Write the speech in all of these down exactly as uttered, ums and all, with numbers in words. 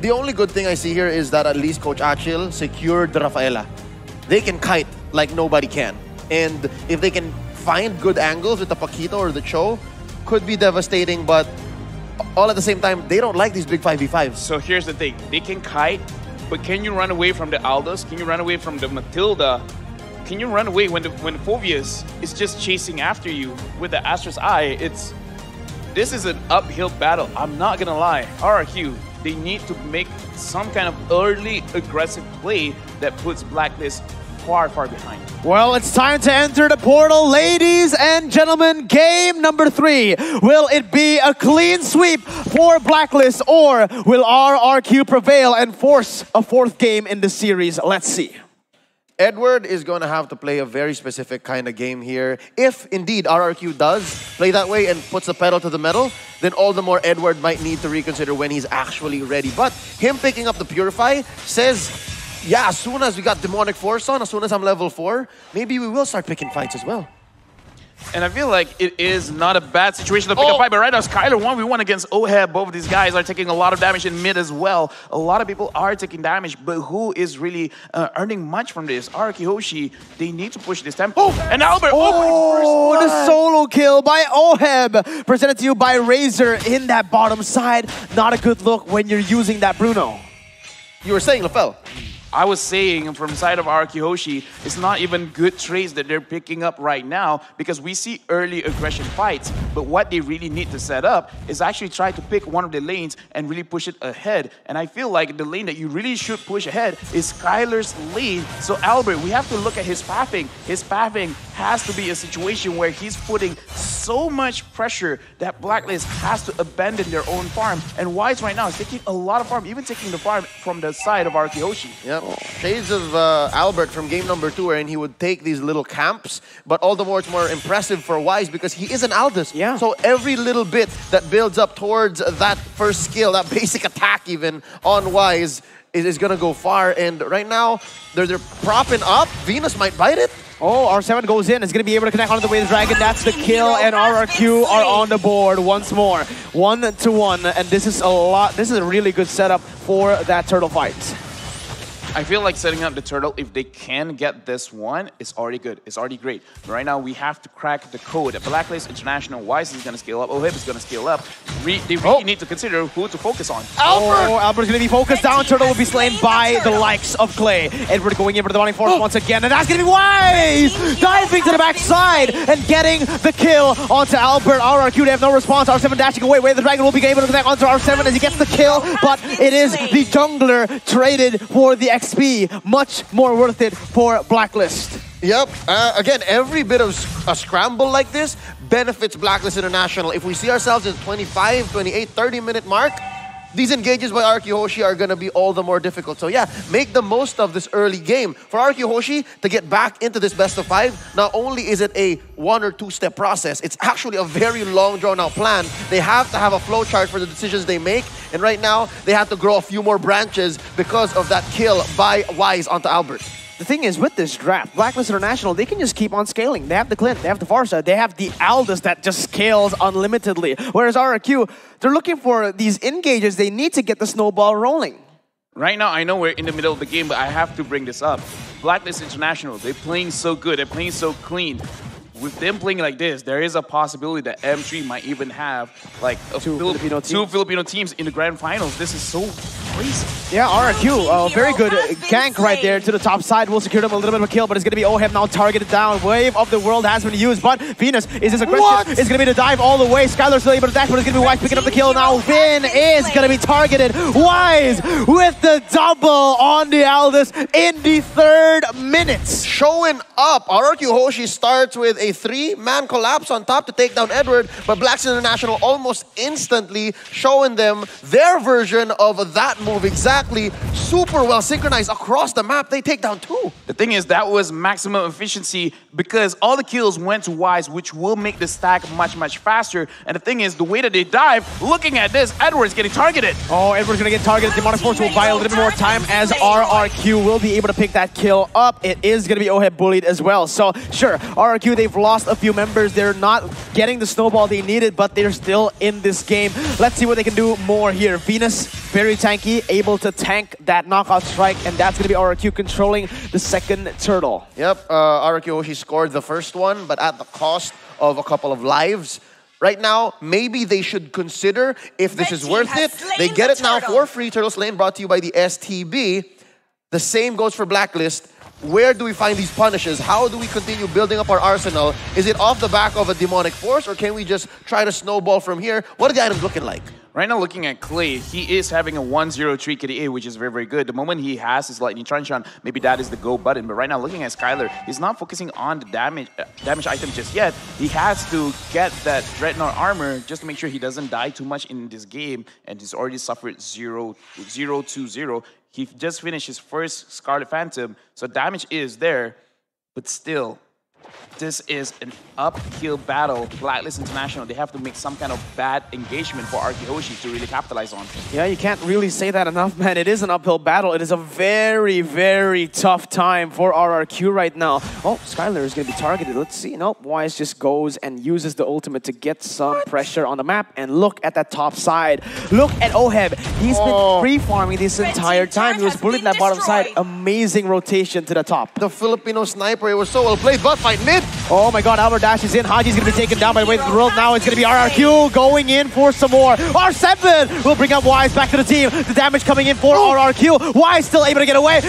the only good thing I see here is that at least Coach Achil secured the Rafaela. They can kite like nobody can. And if they can find good angles with the Paquito or the Cho, could be devastating, but all at the same time, they don't like these big five v fives. So here's the thing. They can kite, but can you run away from the Aldous? Can you run away from the Matilda? Can you run away when the when Phoveus is just chasing after you with the Astra's Eye? It's this is an uphill battle. I'm not gonna lie. R R Q, they need to make some kind of early aggressive play that puts Blacklist far, far behind. Well, it's time to enter the portal, ladies and gentlemen. Game number three. Will it be a clean sweep for Blacklist, or will R R Q prevail and force a fourth game in the series? Let's see. Edward is going to have to play a very specific kind of game here. If indeed R R Q does play that way and puts the pedal to the metal, then all the more Edward might need to reconsider when he's actually ready. But him picking up the Purify says, yeah, as soon as we got Demonic Force on, as soon as I'm level four, maybe we will start picking fights as well. And I feel like it is not a bad situation to pick oh. a fight, but right now Skylar one v one against Oheb. Both of these guys are taking a lot of damage in mid as well. A lot of people are taking damage, but who is really uh, earning much from this? R R Q Hoshi, they need to push this tempo. Oh. And Albert, oh, oh the solo kill by Oheb, presented to you by Razor in that bottom side. Not a good look when you're using that Bruno. You were saying, LaFell. I was saying from the side of R R Q Hoshi, it's not even good trades that they're picking up right now because we see early aggression fights, but what they really need to set up is actually try to pick one of the lanes and really push it ahead. And I feel like the lane that you really should push ahead is Skylar's lane. So Albert, we have to look at his pathing. His pathing has to be a situation where he's putting so much pressure that Blacklist has to abandon their own farm. And Wise right now is taking a lot of farm, even taking the farm from the side of R R Q Hoshi. Yep. Shades of uh, Albert from game number two, and he would take these little camps, but all the more it's more impressive for Wise because he is an Aldous. Yeah. So every little bit that builds up towards that first skill, that basic attack even on Wise, is, is going to go far. And right now, they're, they're propping up. Venus might bite it. Oh, R seven goes in. Is going to be able to connect onto the Wave Dragon. That's the kill, and R R Q are on the board once more. One to one, and this is a lot. This is a really good setup for that turtle fight. I feel like setting up the turtle, if they can get this one, it's already good. It's already great. But right now, we have to crack the code. Blacklist International, Wise is going to scale up. Oheb is going to scale up. Re they really oh. need to consider who to focus on. Albert! Oh, Albert's going to be focused down. Turtle will be slain by the likes of Clay. Edward going in for the Demonic Force once again, and that's going to be Wise! Diving to the backside and getting the kill onto Albert. R R Q, they have no response. R seven dashing away. Wave the Dragon will be able to connect onto R seven as he gets the kill, but it is the jungler traded for the X P. Much more worth it for Blacklist. Yep. Uh, again, every bit of a scramble like this benefits Blacklist International. If we see ourselves in twenty-five, twenty-eight, thirty minute mark, these engages by R R Q Hoshi are going to be all the more difficult. So yeah, make the most of this early game. For R R Q Hoshi to get back into this best of five, not only is it a one or two step process, it's actually a very long drawn out plan. They have to have a flow chart for the decisions they make. And right now, they have to grow a few more branches because of that kill by Wise onto Albert. The thing is, with this draft, Blacklist International, they can just keep on scaling. They have the Clint, they have the Farsa, they have the Aldous that just scales unlimitedly. Whereas R R Q, they're looking for these engages. They need to get the snowball rolling. Right now, I know we're in the middle of the game, but I have to bring this up. Blacklist International, they're playing so good, they're playing so clean. With them playing like this, there is a possibility that M three might even have like a two, Fili Filipino, two teams. Filipino teams in the grand finals. This is so crazy. Yeah, R R Q, uh, very good gank right there to the top side. Will secure them a little bit of a kill, but it's going to be Oheb now targeted down. Wave of the World has been used, but Venus is his aggression. What? It's going to be the dive all the way. Skylar's still able to dash, but it's going to be Wise picking up the kill now. Vin is going to be targeted. Wise with the double on the Aldous in the third minute. Showing up, R R Q Hoshi starts with a three-man collapse on top to take down Edward, but Blacks International almost instantly showing them their version of that move exactly. Super well synchronized across the map. They take down two. The thing is, that was maximum efficiency because all the kills went to Wise, which will make the stack much, much faster. And the thing is, the way that they dive, looking at this, Edward's getting targeted. Oh, Edward's going to get targeted. Demonic Force will buy a little bit more time as R R Q will be able to pick that kill up. It is going to be Oheb bullied as well. So, sure, R R Q, they've lost a few members. They're not getting the snowball they needed, but they're still in this game. Let's see what they can do more here. Venus, very tanky, able to tank that knockout strike, and that's going to be R R Q controlling the second turtle. Yep, uh, R R Q Hoshi scored the first one, but at the cost of a couple of lives. Right now, maybe they should consider if this Red is team worth has it. slain They get the it now turtle. for free. Turtle Slaying brought to you by the S T B. The same goes for Blacklist. Where do we find these punishes? How do we continue building up our arsenal? Is it off the back of a demonic force, or can we just try to snowball from here? What are the items looking like? Right now, looking at Clay, he is having a one zero three K D A, which is very, very good. The moment he has his Lightning Truncheon, maybe that is the go button. But right now, looking at Skylar, he's not focusing on the damage uh, damage item just yet. He has to get that Dreadnought armor just to make sure he doesn't die too much in this game. And he's already suffered zero, zero, two, zero. He just finished his first Scarlet Phantom, so damage is there. But still, this is an uphill battle. Blacklist International, they have to make some kind of bad engagement for R K Hoshi to really capitalize on. Yeah, you can't really say that enough, man. It is an uphill battle. It is a very, very tough time for R R Q right now. Oh, Skylar is going to be targeted. Let's see. Nope, Wise just goes and uses the ultimate to get some what? pressure on the map. And look at that top side. Look at Oheb. He's oh. been free-farming this Red entire time. He was bullied in that bottom side. destroyed. Amazing rotation to the top. The Filipino sniper, it was so well played, but fight mid. Oh my god, Albert Dash is in. Haji's going to be taken down by the way of the world. Now it's going to be R R Q going in for some more. R seven will bring up Wise back to the team. The damage coming in for R R Q. Wise still able to get away.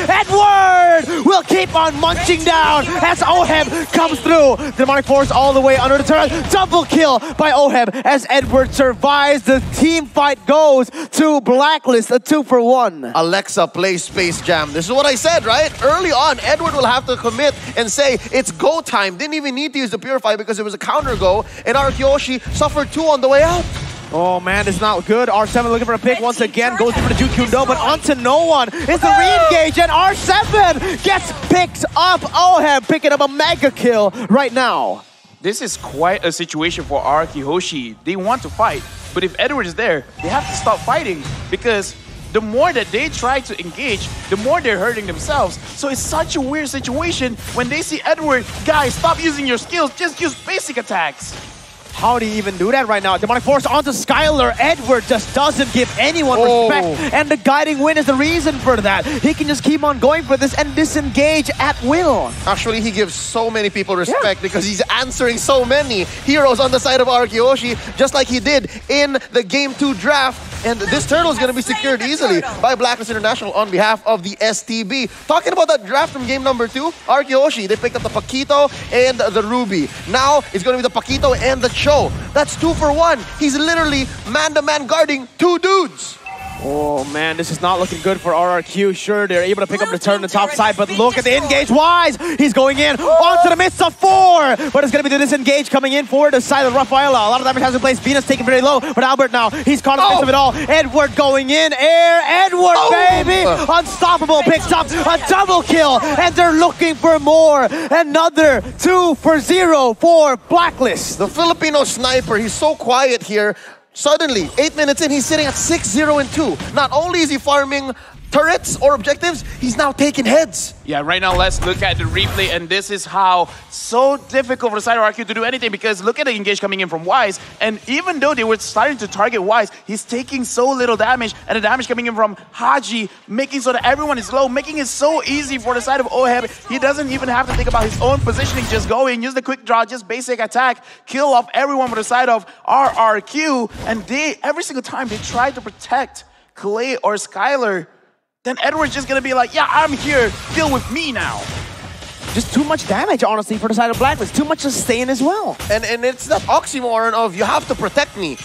Edward will keep on munching down as Oheb comes through. Demonic Force all the way under the turret. Double kill by Oheb as Edward survives. The team fight goes to Blacklist, a two for one. Alexa plays Space Jam. This is what I said, right? Early on, Edward will have to commit and say, it's go time. Didn't even need to use the Purify because it was a counter go, and R K Hoshi suffered two on the way out. Oh man, it's not good. R seven looking for a pick Red once team again. turret Goes for the has been Jukundo, but destroyed. onto no one. It's the re-engage, and R seven gets picked up. Oheb picking up a mega kill right now. This is quite a situation for R K Hoshi. They want to fight, but if Edward is there, they have to stop fighting because the more that they try to engage, the more they're hurting themselves. So it's such a weird situation when they see Edward, guys, stop using your skills, just use basic attacks. How do you even do that right now? Demonic Force onto Skylar. Edward just doesn't give anyone Oh. respect, and the guiding wind is the reason for that. He can just keep on going for this and disengage at will. Actually, he gives so many people respect because he's answering so many heroes on the side of R K Hoshi, just like he did in the Game two draft. And this turtle is going to be secured easily by Blacklist International on behalf of the S T B. Talking about that draft from game number two, R K Hoshi, they picked up the Paquito and the Ruby. Now it's going to be the Paquito and the Cho. That's two for one. He's literally man-to-man guarding two dudes. Oh man, this is not looking good for R R Q. Sure, they're able to pick up the turn on the top side, but look at the engage. Wise, he's going in onto the midst of four, but it's going to be the disengage coming in for the side of Rafaela. A lot of damage has been placed. Venus taken very low, but Albert now, he's caught in the midst of it all. Edward going in, air, Edward, Oh. baby! Unstoppable picks up a double kill, and they're looking for more. Another two for zero for Blacklist. The Filipino sniper, he's so quiet here. Suddenly, eight minutes in, he's sitting at six zero and two. Not only is he farming turrets or objectives, he's now taking heads. Yeah, right now let's look at the replay, and this is how so difficult for the side of R Q to do anything because look at the engage coming in from Wise, and even though they were starting to target Wise, he's taking so little damage, and the damage coming in from Haji, making so that everyone is low, making it so easy for the side of Oheb. He doesn't even have to think about his own positioning, just go in, use the quick draw, just basic attack, kill off everyone for the side of R R Q, and they, every single time they try to protect Clay or Skylar, then Edward's just gonna be like, yeah, I'm here, deal with me now. Just too much damage, honestly, for the side of Blacklist. Too much sustain as well. And, and it's that oxymoron of you have to protect me.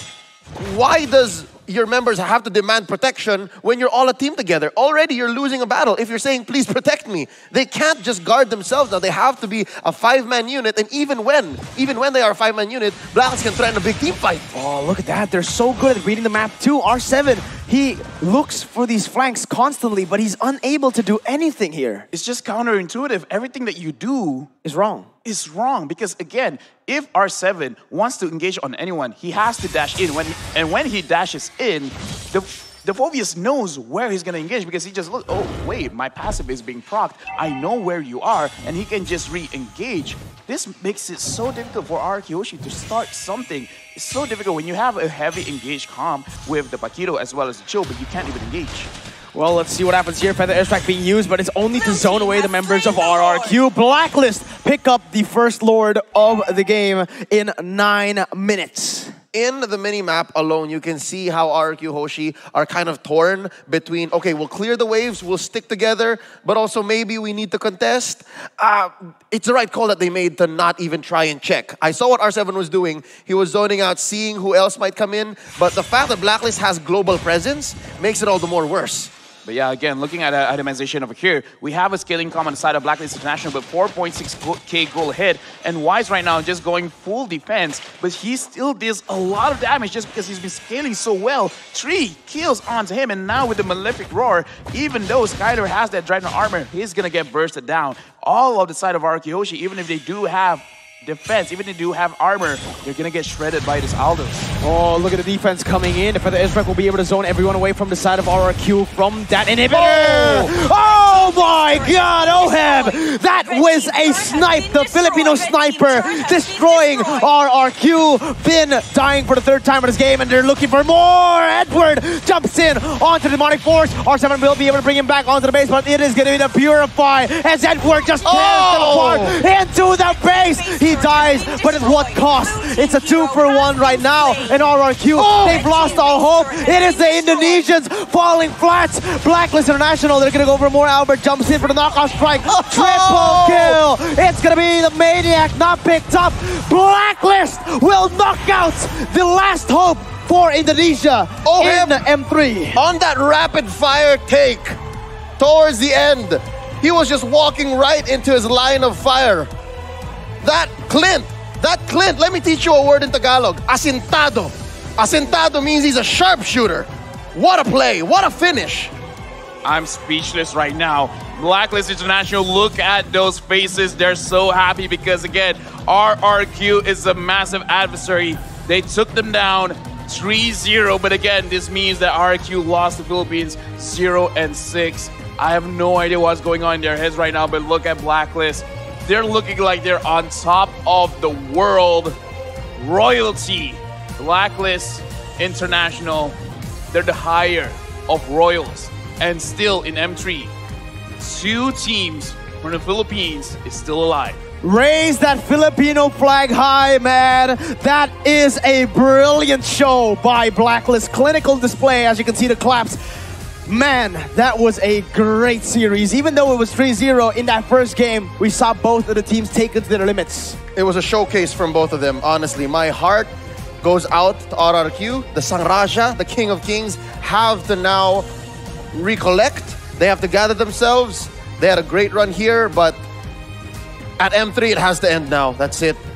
Why does your members have to demand protection when you're all a team together? Already you're losing a battle if you're saying, please protect me. They can't just guard themselves now. They have to be a five-man unit. And even when, even when they are a five-man unit, Blacklist can threaten a big team fight. Oh, look at that. They're so good at reading the map too. R seven, he looks for these flanks constantly, but he's unable to do anything here. It's just counterintuitive. Everything that you do Is wrong. is wrong because again, if R seven wants to engage on anyone, he has to dash in. When and when he dashes in, the Defovius knows where he's gonna engage because he just look, oh wait, my passive is being procced. I know where you are, and he can just re-engage. This makes it so difficult for Arkiyoshi to start something. It's so difficult when you have a heavy engaged comp with the Paquito as well as the Chill, but you can't even engage. Well, let's see what happens here. Feather Airstrike being used, but it's only to zone away the members of R R Q. Blacklist pick up the first Lord of the game in nine minutes. In the mini-map alone, you can see how R R Q Hoshi are kind of torn between, okay, we'll clear the waves, we'll stick together, but also maybe we need to contest. Uh, it's the right call that they made to not even try and check. I saw what R seven was doing. He was zoning out, seeing who else might come in, but the fact that Blacklist has global presence makes it all the more worse. But yeah, again, looking at uh, itemization over here, we have a scaling comp on the side of Blacklist International, but four point six K goal ahead. And Wise right now just going full defense, but he still does a lot of damage just because he's been scaling so well. Three kills onto him, and now with the Malefic Roar, even though Skyler has that Dragon Armor, he's gonna get bursted down. All of the side of Arkiyoshi, even if they do have defense, even if they do have armor, they're gonna get shredded by this Aldous. Oh, look at the defense coming in. The Feather Airstrike will be able to zone everyone away from the side of R R Q from that inhibitor. Oh, oh my god, Oheb! That was a snipe, the Filipino sniper destroying R R Q. Finn dying for the third time in this game, and they're looking for more. Edward jumps in onto the Demonic Force. R seven will be able to bring him back onto the base, but it is gonna be the Purify as Edward just tears Oh! them apart into the base. He dies, but at what cost? It's a two for one right now in R R Q. Oh! They've lost all hope. It is the Indonesians falling flat. Blacklist International, they're gonna go for more. Albert jumps in for the knockout strike. Oh! Triple kill. It's gonna be the Maniac not picked up. Blacklist will knock out the last hope for Indonesia Oh, in him. M three. On that rapid fire take towards the end, he was just walking right into his line of fire. That Clint, that Clint, let me teach you a word in Tagalog. Asintado. Asintado means he's a sharpshooter. What a play, what a finish. I'm speechless right now. Blacklist International, look at those faces. They're so happy because, again, R R Q is a massive adversary. They took them down three zero, but again, this means that R R Q lost the Philippines zero and six. I have no idea what's going on in their heads right now, but look at Blacklist. They're looking like they're on top of the world. Royalty. Blacklist International, they're the higher of Royals. And still in M three, two teams from the Philippines is still alive. Raise that Filipino flag high, man. That is a brilliant show by Blacklist. Clinical display, as you can see the claps. Man, that was a great series. Even though it was three zero in that first game, we saw both of the teams take it to their limits. It was a showcase from both of them, honestly. My heart goes out to R R Q. The Sangraja, the King of Kings, have to now recollect. They have to gather themselves. They had a great run here, but at M three, it has to end now. That's it.